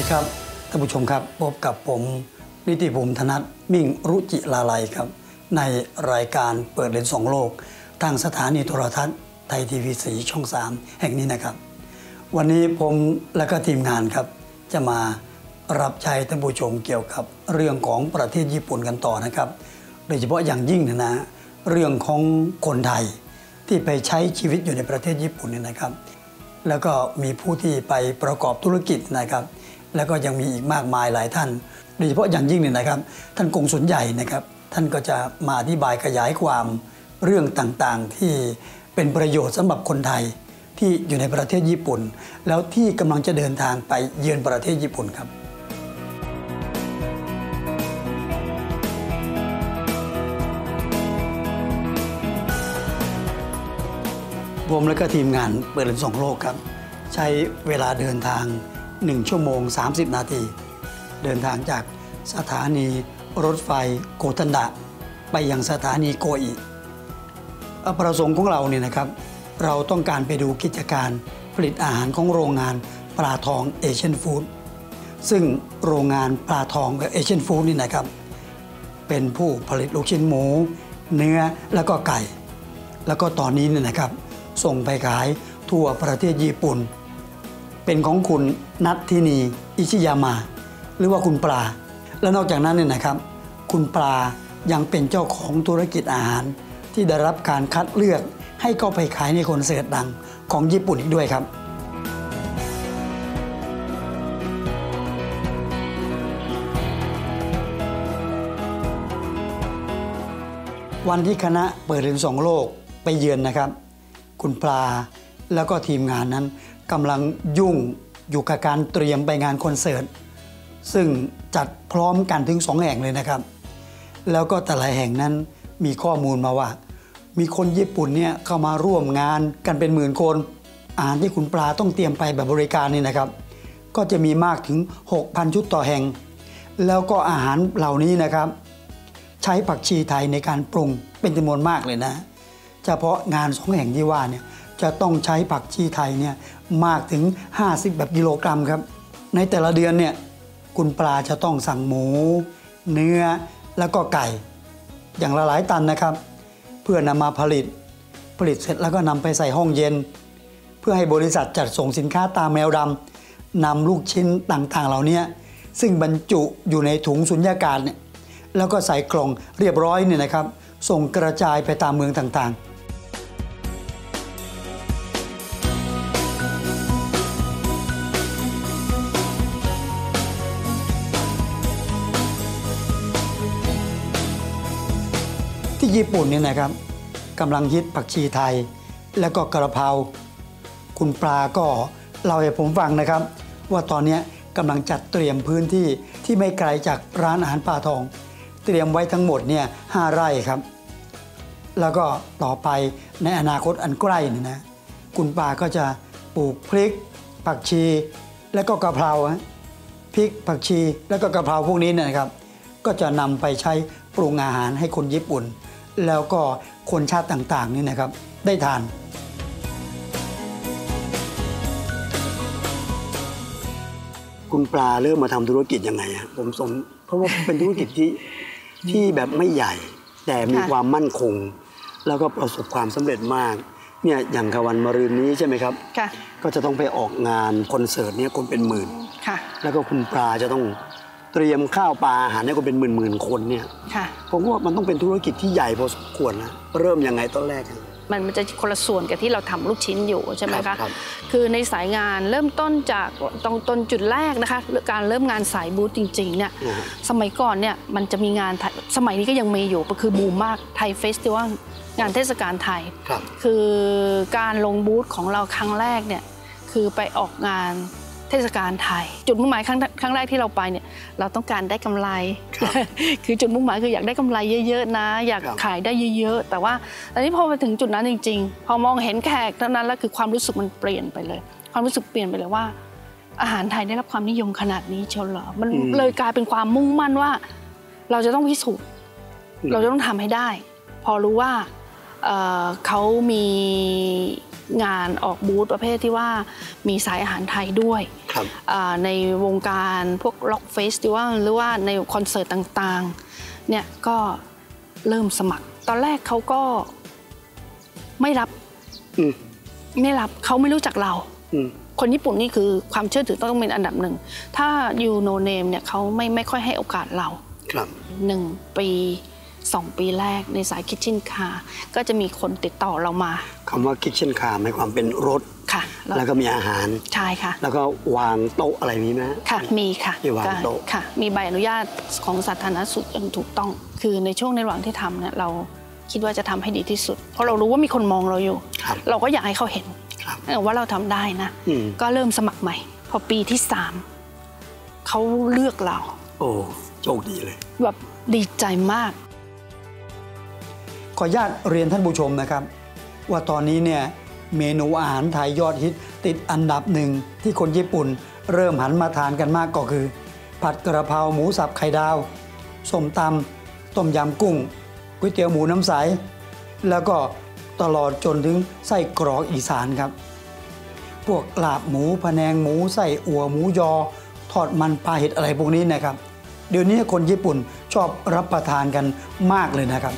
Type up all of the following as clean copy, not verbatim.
ครับท่านผู้ชมครับพบกับผมนิติภูมิธนัทมิ่งรุจิลาลัยครับในรายการเปิดเลนส์สองโลกทางสถานีโทรทัศน์ไทยทีวีสีช่อง3แห่งนี้นะครับวันนี้ผมและก็ทีมงานครับจะมารับใช้ท่านผู้ชมเกี่ยวกับเรื่องของประเทศญี่ปุ่นกันต่อนะครับโดยเฉพาะอย่างยิ่งนะเรื่องของคนไทยที่ไปใช้ชีวิตอยู่ในประเทศญี่ปุ่นเนี่ยนะครับแล้วก็มีผู้ที่ไปประกอบธุรกิจนะครับแล้วก็ยังมีอีกมากมายหลายท่านโดยเฉพาะอย่างยิ่งเนี่ยนะครับท่านกงสุลใหญ่นะครับท่านก็จะมาอธิบายขยายความเรื่องต่างๆที่เป็นประโยชน์สำหรับคนไทยที่อยู่ในประเทศญี่ปุ่นแล้วที่กำลังจะเดินทางไปเยือนประเทศญี่ปุ่นครับผมและก็ทีมงานเปิดเลนส์สองโลกครับใช้เวลาเดินทาง1 ชั่วโมง 30 นาทีเดินทางจากสถานีรถไฟโกทันดะไปยังสถานีโกอิประสงค์ของเราเนี่ยนะครับเราต้องการไปดูกิจการผลิตอาหารของโรงงานปลาทองเอเชียนฟู้ดซึ่งโรงงานปลาทองเอเชียนฟู้ดนี่นะครับเป็นผู้ผลิตลูกชิ้นหมูเนื้อแล้วก็ไก่แล้วก็ตอนนี้เนี่ยนะครับส่งไปขายทั่วประเทศญี่ปุ่นเป็นของคุณนัทธินีอิชิยามะหรือว่าคุณปลาและนอกจากนั้นเนี่ยนะครับคุณปลายังเป็นเจ้าของธุรกิจอาหารที่ได้รับการคัดเลือกให้เข้าไปขายในคอนเสิร์ตดังของญี่ปุ่นอีกด้วยครับวันที่คณะเปิดเลนส์สองโลกไปเยือนนะครับคุณปลาแล้วก็ทีมงานนั้นกำลังยุ่งอยู่กับการเตรียมไปงานคอนเสิร์ตซึ่งจัดพร้อมกันถึง2 แห่งเลยนะครับแล้วก็แต่ละแห่งนั้นมีข้อมูลมาว่ามีคนญี่ปุ่นเนี่ยเข้ามาร่วมงานกันเป็นหมื่นคนอาหารที่คุณปลาต้องเตรียมไปแบบบริการนี่นะครับก็จะมีมากถึง 6,000 ชุดต่อแห่งแล้วก็อาหารเหล่านี้นะครับใช้ผักชีไทยในการปรุงเป็นจำนวนมากเลยนะเฉพาะงาน2 แห่งที่ว่าเนี่ยจะต้องใช้ผักชีไทยเนี่ยมากถึง50แบบกิโลกรัมครับในแต่ละเดือนเนี่ยคุณปลาจะต้องสั่งหมูเนื้อแล้วก็ไก่อย่างละหลายตันนะครับเพื่อนำมาผลิตเสร็จแล้วก็นำไปใส่ห้องเย็นเพื่อให้บริษัทจัดส่งสินค้าตามแมวดำนำลูกชิ้นต่างๆเหล่านี้ซึ่งบรรจุอยู่ในถุงสุญญากาศเนี่ยแล้วก็ใส่กล่องเรียบร้อยเนี่ยนะครับส่งกระจายไปตามเมืองต่างๆที่ญี่ปุ่นเนี่ยนะครับกำลังฮิตผักชีไทยแล้วก็กระเพราคุณปลาก็เล่าให้ผมฟังนะครับว่าตอนนี้กำลังจัดเตรียมพื้นที่ที่ไม่ไกลจากร้านอาหารปลาทองเตรียมไว้ทั้งหมดเนี่ย5 ไร่ครับแล้วก็ต่อไปในอนาคตอันใกล้นี่นะคุณปลาก็จะปลูกพริกผักชีแล้วก็กระเพราพริกผักชีแล้วก็กระเพราพวกนี้นะครับก็จะนำไปใช้ปรุงอาหารให้คนญี่ปุ่นแล้วก็คนชาติต่างๆนี่นะครับได้ทานคุณปลาเริ่มมาทำธุรกิจยังไงผมเพราะว่าเป็นธุรกิจที่แบบไม่ใหญ่แต่มีความมั่นคงแล้วก็ประสบความสำเร็จมากเนี่ยอย่างวันมะรืนนี้ใช่ไหมครับก็จะต้องไปออกงานคอนเสิร์ตเนี่ยคนเป็นหมื่นแล้วก็คุณปลาจะต้องเตรียมข้าวปลาอาหารให้คนเป็นหมื่นคนเนี่ยผมว่ามันต้องเป็นธุรกิจที่ใหญ่พอสมควรนะเริ่มยังไงตอนแรกมันจะคนละส่วนกับที่เราทำลูกชิ้นอยู่ใช่ไหมคะคือในสายงานเริ่มต้นจากต้นจุดแรกนะคะการเริ่มงานสายบูธจริงๆเนี่ยสมัยก่อนเนี่ยมันจะมีงานสมัยนี้ก็ยังมีอยู่ก็คือบูมมากไทยเฟสติวัลงานเทศกาลไทยคือการลงบูธของเราครั้งแรกเนี่ยคือไปออกงานเทศกาลไทยจุดมุ่งหมายครั้งแรกที่เราไปเนี่ยเราต้องการได้กำไร คือจุดมุ่งหมายคืออยากได้กำไรเยอะๆนะอยากขายได้เยอะๆแต่ว่าตอนนี้พอมาถึงจุดนั้นจริงๆพอมองเห็นแขกเท่านั้นแล้วคือความรู้สึกมันเปลี่ยนไปเลยความรู้สึกเปลี่ยนไปเลยว่าอาหารไทยได้รับความนิยมขนาดนี้เชียวเหรอมันเลยกลายเป็นความมุ่งมั่นว่าเราจะต้องพิสูจน์เราจะต้องทำให้ได้พอรู้ว่าเขามีงานออกบูธประเภทที่ว่ามีสายอาหารไทยด้วยในวงการพวกล็อกเฟสติวัลหรือว่าในคอนเสิร์ตต่างๆเนี่ยก็เริ่มสมัครตอนแรกเขาก็ไม่รับเขาไม่รู้จักเราคนญี่ปุ่นนี่คือความเชื่อถือต้องเป็นอันดับหนึ่งถ้ายูโนเนมเนี่ยเขาไม่ค่อยให้โอกาสเรา1 ปี2 ปีแรกในสายคิทเช่นคาร์ก็จะมีคนติดต่อเรามาคำว่าคิทเช่นคาร์หมายความเป็นรถค่ะแล้วก็มีอาหารใช่ค่ะแล้วก็วางโต๊ะอะไรมีไหมค่ะมีค่ะมีวางโต๊ะค่ะมีใบอนุญาตของสาธารณสุขอย่างถูกต้องคือในช่วงในระหว่างที่ทำเนี่ยเราคิดว่าจะทำให้ดีที่สุดเพราะเรารู้ว่ามีคนมองเราอยู่เราก็อยากให้เขาเห็นว่าเราทำได้นะก็เริ่มสมัครใหม่พอปีที่3เขาเลือกเราโอ้โชคดีเลยแบบดีใจมากขออนุญาตเรียนท่านผู้ชมนะครับว่าตอนนี้เนี่ยเมนูอาหารไทยยอดฮิตติดอันดับหนึ่งที่คนญี่ปุ่นเริ่มหันมาทานกันมากก็คือผัดกระเพราหมูสับไข่ดาวส้มตำต้มยำกุ้งก๋วยเตี๋ยวหมูน้ำใสแล้วก็ตลอดจนถึงไส้กรอกอีสานครับพวกลาบหมูพะแนงหมูไส้อั่วหมูยอทอดมันปลาเห็ดอะไรพวกนี้นะครับเดี๋ยวนี้คนญี่ปุ่นชอบรับประทานกันมากเลยนะครับ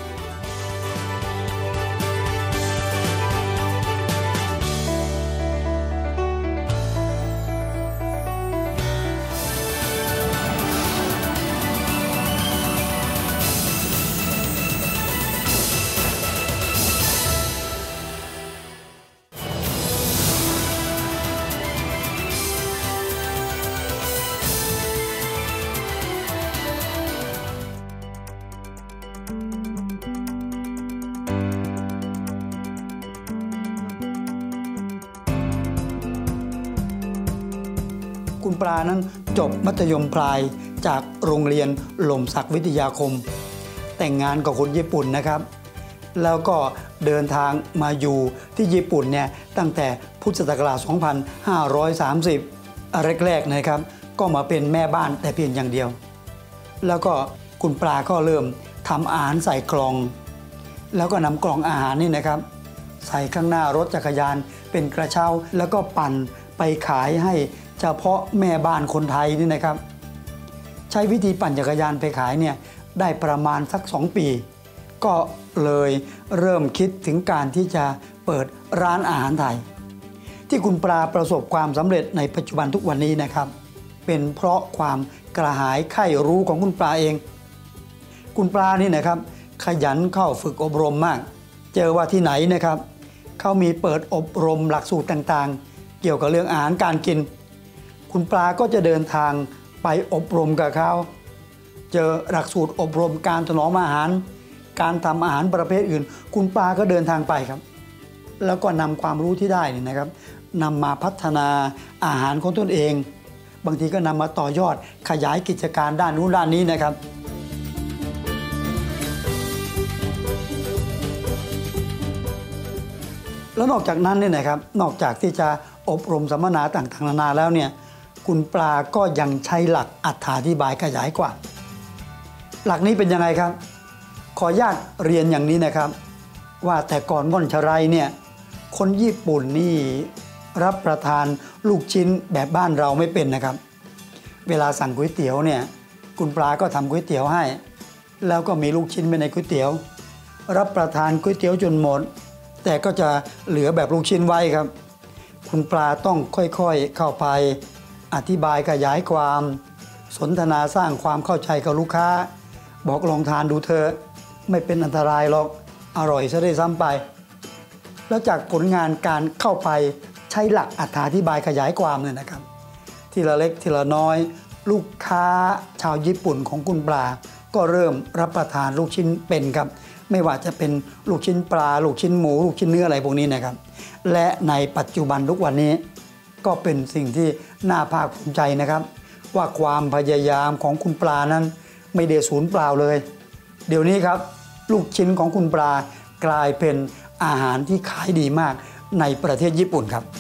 คุณปลานั้นจบมัธยมปลายจากโรงเรียนหล่มสักวิทยาคมแต่งงานกับคนญี่ปุ่นนะครับแล้วก็เดินทางมาอยู่ที่ญี่ปุ่นเนี่ยตั้งแต่พุทธศักราช 2530 แรกๆนะครับก็มาเป็นแม่บ้านแต่เพียงอย่างเดียวแล้วก็คุณปลาก็เริ่มทำอาหารใส่กล่องแล้วก็นำกล่องอาหารนี่นะครับใส่ข้างหน้ารถจักรยานเป็นกระเช้าแล้วก็ปั่นไปขายให้เฉพาะแม่บ้านคนไทยนี่นะครับใช้วิธีปั่นจักรยานไปขายเนี่ยได้ประมาณสัก2 ปีก็เลยเริ่มคิดถึงการที่จะเปิดร้านอาหารไทยที่คุณปลาประสบความสำเร็จในปัจจุบันทุกวันนี้นะครับเป็นเพราะความกระหายใคร่รู้ของคุณปลาเองคุณปลานี่นะครับขยันเข้าฝึกอบรมมากเจอว่าที่ไหนนะครับเขามีเปิดอบรมหลักสูตรต่างๆเกี่ยวกับเรื่องอาหารการกินคุณปลาก็จะเดินทางไปอบรมกับเขาเจอหลักสูตรอบรมการถนอมอาหารการทำอาหารประเภทอื่นคุณปลาก็เดินทางไปครับแล้วก็นำความรู้ที่ได้นี่นะครับนำมาพัฒนาอาหารของตนเองบางทีก็นำมาต่อยอดขยายกิจการด้านนู้นด้านนี้นะครับแล้วนอกจากนั้นเนี่ยนะครับนอกจากที่จะอบรมสัมมนาต่างๆนานาแล้วเนี่ยคุณปลาก็ยังใช้หลักอธิบายขยายความหลักนี้เป็นยังไงครับขออนุญาตเรียนอย่างนี้นะครับว่าแต่ก่อนม่อนชะไรเนี่ยคนญี่ปุ่นนี่รับประทานลูกชิ้นแบบบ้านเราไม่เป็นนะครับเวลาสั่งก๋วยเตี๋ยวเนี่ยคุณปลาก็ทำก๋วยเตี๋ยวให้แล้วก็มีลูกชิ้นไปในก๋วยเตี๋ยวรับประทานก๋วยเตี๋ยวจนหมดแต่ก็จะเหลือแบบลูกชิ้นไว้ครับคุณปลาต้องค่อยๆเข้าไปอธิบายขยายความสนทนาสร้างความเข้าใจกับลูกค้าบอกลองทานดูเถอะไม่เป็นอันตรายหรอกอร่อยซะได้ซ้ำไปแล้วจากผลงานการเข้าไปใช้หลักอธิบายขยายความเนี่ยนะครับทีละเล็กทีละน้อยลูกค้าชาวญี่ปุ่นของคุณปลาก็เริ่มรับประทานลูกชิ้นเป็นครับไม่ว่าจะเป็นลูกชิ้นปลาลูกชิ้นหมูลูกชิ้นเนื้ออะไรพวกนี้นะครับและในปัจจุบันทุกวันนี้ก็เป็นสิ่งที่น่าภาคภูมิใจนะครับว่าความพยายามของคุณปลานั้นไม่ได้สูญเปล่าเลยเดี๋ยวนี้ครับลูกชิ้นของคุณปลากลายเป็นอาหารที่ขายดีมากในประเทศญี่ปุ่นครับ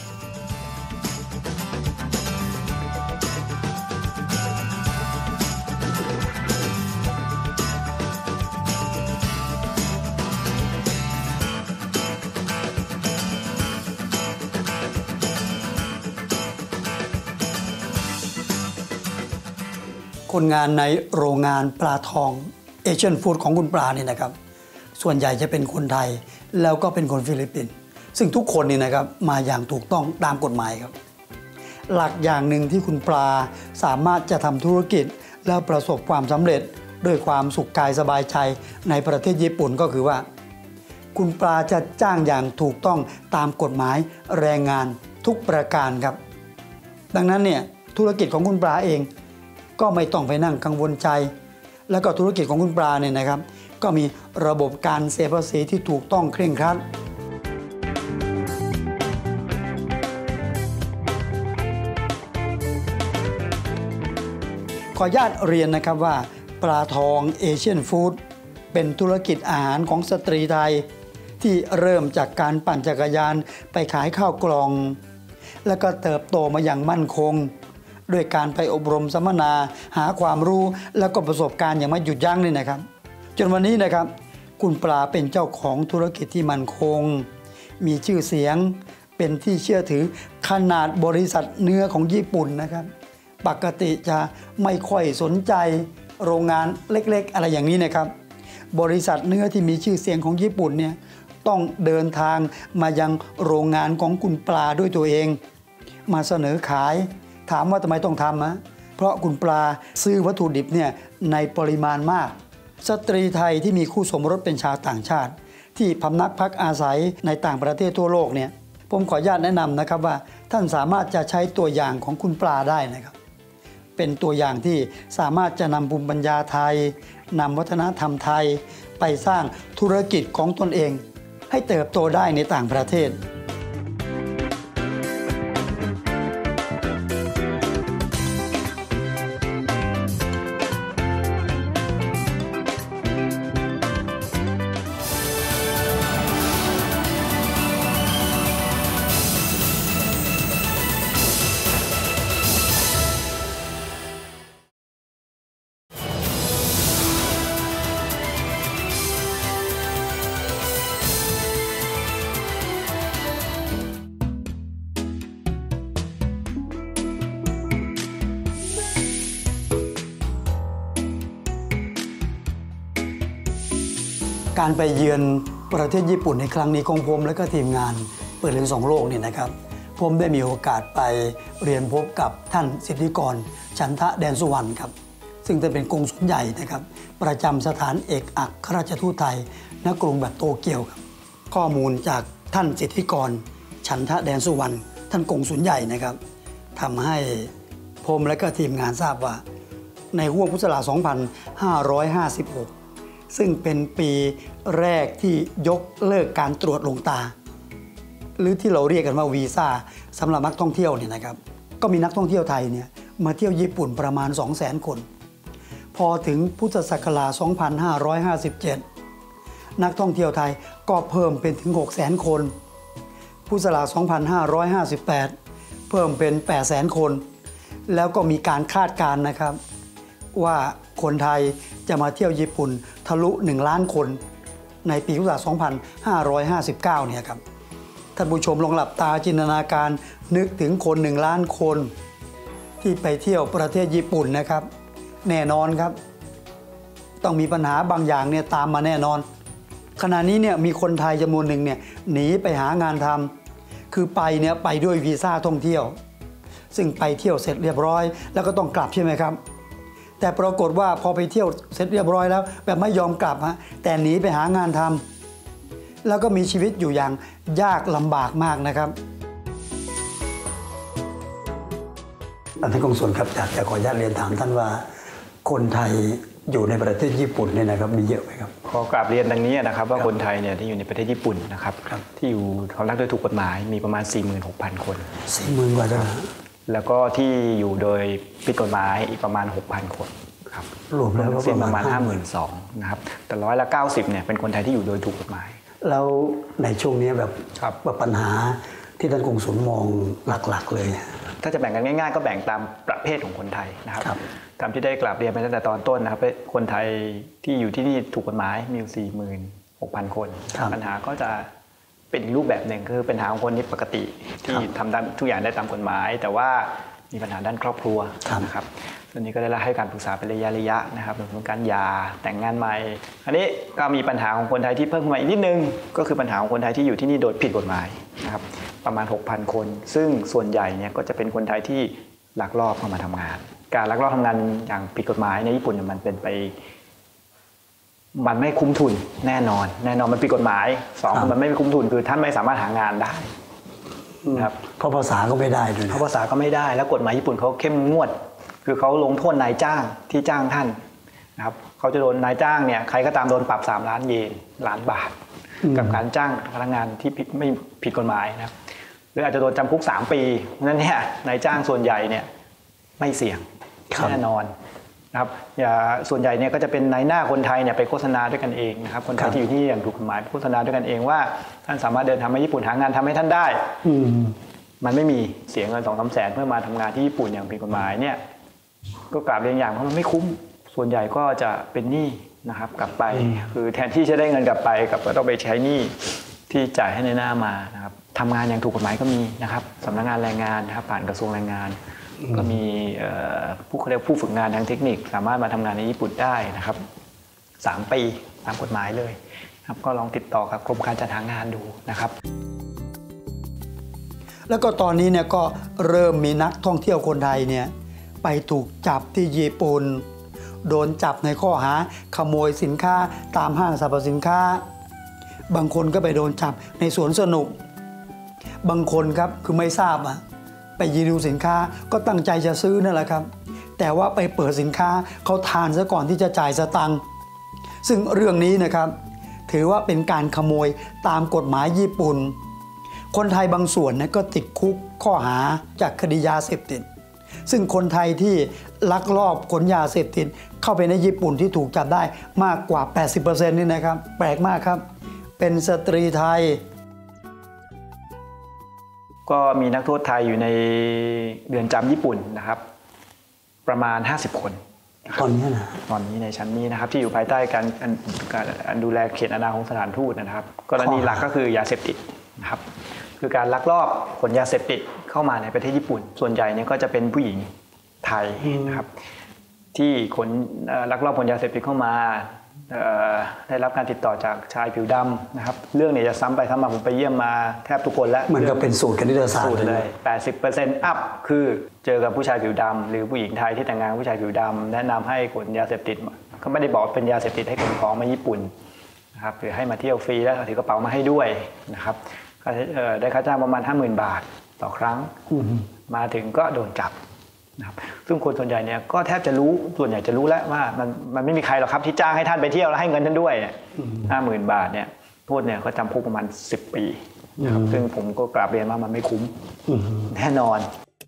คนงานในโรงงานปลาทองเอเชียนฟู้ดของคุณปลานี่นะครับส่วนใหญ่จะเป็นคนไทยแล้วก็เป็นคนฟิลิปปินส์ซึ่งทุกคนนี่นะครับมาอย่างถูกต้องตามกฎหมายครับหลักอย่างหนึ่งที่คุณปลาสามารถจะทำธุรกิจแล้วประสบความสำเร็จด้วยความสุขกายสบายใจในประเทศญี่ปุ่นก็คือว่าคุณปลาจะจ้างอย่างถูกต้องตามกฎหมายแรงงานทุกประการครับดังนั้นเนี่ยธุรกิจของคุณปลาเองก็ไม่ต้องไปนั่งกังวลใจแล้วก็ธุรกิจของคุณปลาเนี่ยนะครับก็มีระบบการเสียภาษีที่ถูกต้องเคร่งครัดขออนุญาตเรียนนะครับว่าปลาทองเอเชียนฟู้ดเป็นธุรกิจอาหารของสตรีไทยที่เริ่มจากการปั่นจักรยานไปขายข้าวกล่องแล้วก็เติบโตมาอย่างมั่นคงด้วยการไปอบรมสัมมนาหาความรู้แล้วก็ประสบการณ์อย่างไม่หยุดยั้งเลยนะครับจนวันนี้นะครับคุณปลาเป็นเจ้าของธุรกิจที่มั่นคงมีชื่อเสียงเป็นที่เชื่อถือขนาดบริษัทเนื้อของญี่ปุ่นนะครับปกติจะไม่ค่อยสนใจโรงงานเล็กๆอะไรอย่างนี้นะครับบริษัทเนื้อที่มีชื่อเสียงของญี่ปุ่นเนี่ยต้องเดินทางมายังโรงงานของคุณปลาด้วยตัวเองมาเสนอขายถามว่าทำไมต้องทำนะเพราะคุณปลาซื้อวัตถุดิบเนี่ยในปริมาณมากสตรีไทยที่มีคู่สมรสเป็นชาวต่างชาติที่พำนักพักอาศัยในต่างประเทศทั่วโลกเนี่ยผมขออนุญาตแนะนำนะครับว่าท่านสามารถจะใช้ตัวอย่างของคุณปลาได้นะครับเป็นตัวอย่างที่สามารถจะนำภูมิปัญญาไทยนำวัฒนธรรมไทยไปสร้างธุรกิจของตนเองให้เติบโตได้ในต่างประเทศการไปเยือนประเทศญี่ปุ่นในครั้งนี้ของผมและก็ทีมงานเปิดเรียน2 โลกเนี่ยนะครับผมได้มีโอกาสไปเรียนพบกับท่านสิทธิกรฉันทะแดนสุวรรณครับซึ่งจะเป็นกงสุลใหญ่นะครับประจำสถานเอกอัครราชทูตไทยณกรุงแบบโตเกียวครับข้อมูลจากท่านสิทธิกรฉันทะแดนสุวรรณท่านกงสุลใหญ่นะครับทำให้ผมและก็ทีมงานทราบว่าในห้วงพุทธศักราช 2556ซึ่งเป็นปีแรกที่ยกเลิกการตรวจลงตาหรือที่เราเรียกกันว่าวีซ่าสำหรับนักท่องเที่ยวเนี่ยนะครับก็มีนักท่องเที่ยวไทยเนี่ยมาเที่ยวญี่ปุ่นประมาณ 200,000 คนพอถึงพุทธศักราช 2557 นักท่องเที่ยวไทยก็เพิ่มเป็นถึง 600,000 คนพุทธศักราช 2558 เพิ่มเป็น 800,000 คนแล้วก็มีการคาดการณ์นะครับว่าคนไทยจะมาเที่ยวญี่ปุ่นทะลุ1 ล้านคนในปีพุทธศักราช 2559 เนี่ยครับท่านผู้ชมลองหลับตาจินตนาการนึกถึงคน1 ล้านคนที่ไปเที่ยวประเทศญี่ปุ่นนะครับแน่นอนครับต้องมีปัญหาบางอย่างเนี่ยตามมาแน่นอนขณะนี้เนี่ยมีคนไทยจำนวนหนึ่งเนี่ยหนีไปหางานทำคือไปเนี่ยไปด้วยวีซ่าท่องเที่ยวซึ่งไปเที่ยวเสร็จเรียบร้อยแล้วก็ต้องกลับใช่ไหมครับแต่ปรากฏว่าพอไปเที่ยวเสร็จเรียบร้อยแล้วแบบไม่ยอมกลับฮะแต่หนีไปหางานทำแล้วก็มีชีวิตอยู่อย่างยากลำบากมากนะครับท่านกงสุลครับอยากจะขออนุญาตเรียนถามท่านว่าคนไทยอยู่ในประเทศญี่ปุ่นเนี่ยนะครับมีเยอะไหมครับขอกราบเรียนดังนี้นะครับว่าคนไทยเนี่ยที่อยู่ในประเทศญี่ปุ่นนะครับที่อยู่พำนักโดยถูกกฎหมายมีประมาณ 46,000 คน 40,000 กว่าจ้ะแล้วก็ที่อยู่โดยผิดกฎหมายอีกประมาณ 6,000 คนครับรวมแล้วก็ประมาณ 52,000 นะครับแต่90%เนี่ยเป็นคนไทยที่อยู่โดยถูกกฎหมายแล้วในช่วงนี้แบบปัญหาที่ท่านกงสุลมองหลักๆเลยถ้าจะแบ่งกันง่ายๆก็แบ่งตามประเภทของคนไทยนะครับตามที่ได้กราบเรียนไปตั้งแต่ตอนต้นนะครับคนไทยที่อยู่ที่นี่ถูกกฎหมายมี 46,000 คนปัญหาก็จะเป็นอีกรูปแบบหนึ่งคือปัญหาของคนนี้ปกติที่ทำทุกอย่างได้ตามกฎหมายแต่ว่ามีปัญหาด้านครอบครัวนะครับส่วนนี้ก็ได้ให้การปรึกษาเป็นระยะนะครับรวมถึงการหย่าแต่งงานใหม่อันนี้ก็มีปัญหาของคนไทยที่เพิ่มขึ้นมาอีกนิดนึงก็คือปัญหาของคนไทยที่อยู่ที่นี่โดยผิดกฎหมายนะครับประมาณ 6,000 คนซึ่งส่วนใหญ่เนี่ยก็จะเป็นคนไทยที่ลักลอบเข้ามาทำงานการลักลอบทำงานอย่างผิดกฎหมายในญี่ปุ่นมันเป็นไปมันไม่คุ้มทุนแน่นอนมันผิดกฎหมาย2มันไม่คุ้มทุนคือท่านไม่สามารถหางานได้นะครับเพราะภาษาก็ไม่ได้ด้วยเพราะภาษาก็ไม่ได้แล้วกฎหมายญี่ปุ่นเขาเข้มงวดคือเขาลงโทษนายจ้างที่จ้างท่านนะครับเขาจะโดนนายจ้างเนี่ยใครก็ตามโดนปรับ3 ล้านเยนล้านบาทกับการจ้างพนักงานที่ไม่ผิดกฎหมายนะครับหรืออาจจะโดนจำคุก3 ปีเพราะฉะนั้นเนี่ยนายจ้างส่วนใหญ่เนี่ยไม่เสี่ยงแน่นอนนะครับส่วนใหญ่เนี่ยก็จะเป็นนายหน้าคนไทยเนี่ยไปโฆษณาด้วยกันเองนะครับคนไทยที่อยู่ที่อย่างถูกกฎหมายโฆษณาด้วยกันเองว่าท่านสามารถเดินทางมาญี่ปุ่นหางานทำให้ท่านได้มันไม่มีเสียเงิน2-3 แสนเพื่อมาทำงานที่ญี่ปุ่นอย่างผิดกฎหมายเนี่ยก็กลับเรียนอย่างเพราะมันไม่คุ้มส่วนใหญ่ก็จะเป็นหนี้นะครับกลับไปคือแทนที่จะได้เงินกลับไปก็ต้องไปใช้หนี้ที่จ่ายให้ในหน้ามานะครับทำงานอย่างถูกกฎหมายก็มีนะครับสำนักงานแรงงานนะครับผ่านกระทรวงแรงงานก็มีเขาเรียกผู้ฝึกงานทางเทคนิคสามารถมาทำงานในญี่ปุ่นได้นะครับ3 ปีตามกฎหมายเลยครับก็ลองติดต่อกับกรมการจัดหางานดูนะครับแล้วก็ตอนนี้เนี่ยก็เริ่มมีนักท่องเที่ยวคนไทยเนี่ยไปถูกจับที่ญี่ปุ่นโดนจับในข้อหาขโมยสินค้าตามห้างสรรพสินค้าบางคนก็ไปโดนจับในสวนสนุกบางคนครับคือไม่ทราบไปยืนดูสินค้าก็ตั้งใจจะซื้อนั่นแหละครับแต่ว่าไปเปิดสินค้าเขาทานซะก่อนที่จะจ่ายสตังค์ซึ่งเรื่องนี้นะครับถือว่าเป็นการขโมยตามกฎหมายญี่ปุ่นคนไทยบางส่วนก็ติดคุกข้อหาจากคดียาเสพติดซึ่งคนไทยที่ลักลอบขนยาเสพติดเข้าไปในญี่ปุ่นที่ถูกจับได้มากกว่า 80% นี่นะครับแปลกมากครับเป็นสตรีไทยก็มีนักโทษไทยอยู่ในเรือนจำญี่ปุ่นนะครับประมาณ50 คนตอนนี้ในชั้นนี้นะครับที่อยู่ภายใต้การดูแลเขตอาณาของสถานทูตนะครับกรณีหลักก็คือยาเสพติดนะครับคือการลักลอบขนยาเสพติดเข้ามาในประเทศญี่ปุ่นส่วนใหญ่เนี่ยก็จะเป็นผู้หญิงไทยนะครับที่ลักลอบขนยาเสพติดเข้ามาได้รับการติดต่อจากชายผิวดำนะครับเรื่องนี้จะซ้ำไปซ้ำมาผมไปเยี่ยมมาแทบทุกคนแล้วมันก็เป็นสูตรคณิตศาสตร์เลย 80% อัพคือเจอกับผู้ชายผิวดำหรือผู้หญิงไทยที่แต่งงานผู้ชายผิวดำแนะนำให้ขนยาเสพติดเขาไม่ได้บอกเป็นยาเสพติดให้ขนของมาญี่ปุ่นนะครับหรือให้มาเที่ยวฟรีแล้วถือกระเป๋ามาให้ด้วยนะครับได้ค่าจ้างประมาณ 50,000 บาทต่อครั้งมาถึงก็โดนจับนะครับซึ่งคนส่วนใหญ่เนี่ยก็แทบจะรู้ส่วนใหญ่จะรู้แล้วว่ามันไม่มีใครหรอกครับที่จ้างให้ท่านไปเที่ยวแล้วให้เงินท่านด้วย50,000 บาทเนี่ยโทษเนี่ยเขาจำคุกประมาณ10 ปีนะครับซึ่งผมก็กราบเรียนว่ามันไม่คุ้มแน่นอน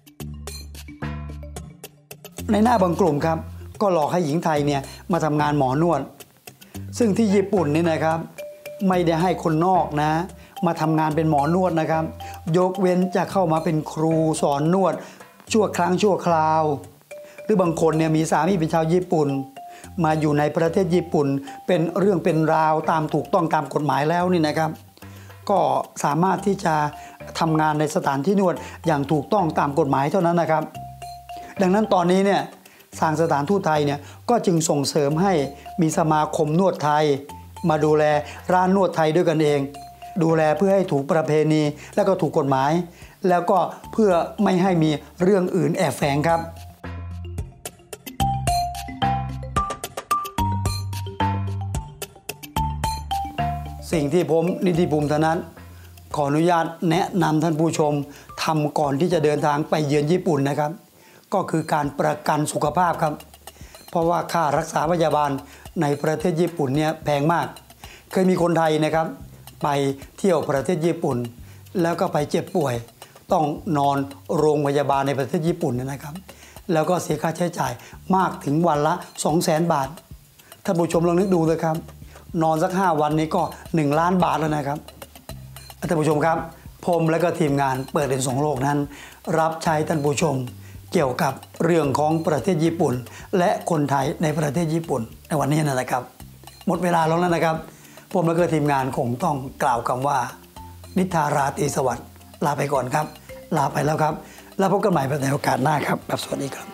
ในหน้าบางกลุ่มครับก็หลอกให้หญิงไทยเนี่ยมาทำงานหมอนวดซึ่งที่ญี่ปุ่นนี่นะครับไม่ได้ให้คนนอกนะมาทำงานเป็นหมอนวดนะครับยกเว้นจะเข้ามาเป็นครูสอนนวดชั่วครั้งชั่วคราวหรือบางคนเนี่ยมีสามีเป็นชาวญี่ปุ่นมาอยู่ในประเทศญี่ปุ่นเป็นเรื่องเป็นราวตามถูกต้องตามกฎหมายแล้วนี่นะครับก็สามารถที่จะทำงานในสถานที่นวดอย่างถูกต้องตามกฎหมายเท่านั้นนะครับดังนั้นตอนนี้เนี่ยทางสถานทูตไทยเนี่ยก็จึงส่งเสริมให้มีสมาคมนวดไทยมาดูแลร้านนวดไทยด้วยกันเองดูแลเพื่อให้ถูกประเพณีและก็ถูกกฎหมายแล้วก็เพื่อไม่ให้มีเรื่องอื่นแอบแฝงครับสิ่งที่ผมนิติภูมิธนัทขออนุญาตแนะนำท่านผู้ชมทำก่อนที่จะเดินทางไปเยือนญี่ปุ่นนะครับก็คือการประกันสุขภาพครับเพราะว่าค่ารักษาพยาบาลในประเทศญี่ปุ่นเนี่ยแพงมากเคยมีคนไทยนะครับไปเที่ยวประเทศญี่ปุ่นแล้วก็ไปเจ็บป่วยต้องนอนโรงพยาบาลในประเทศญี่ปุ่นนะครับแล้วก็เสียค่าใช้จ่ายมากถึงวันละ 200,000 บาทท่านผู้ชมลองนึกดูเลยครับนอนสัก5 วันนี้ก็1 ล้านบาทแล้วนะครับท่านผู้ชมครับผมและก็ทีมงานเปิดเรียน2 โลกนั้นรับใช้ท่านผู้ชมเกี่ยวกับเรื่องของประเทศญี่ปุ่นและคนไทยในประเทศญี่ปุ่นในวันนี้นะครับหมดเวลาแล้วนะครับผมและก็ทีมงานคงต้องกล่าวคำว่านิทาราตรีสวัสดิ์ลาไปก่อนครับลาไปแล้วครับแล้วพบกันใหม่ในโอกาสหน้าครับสวัสดีครับ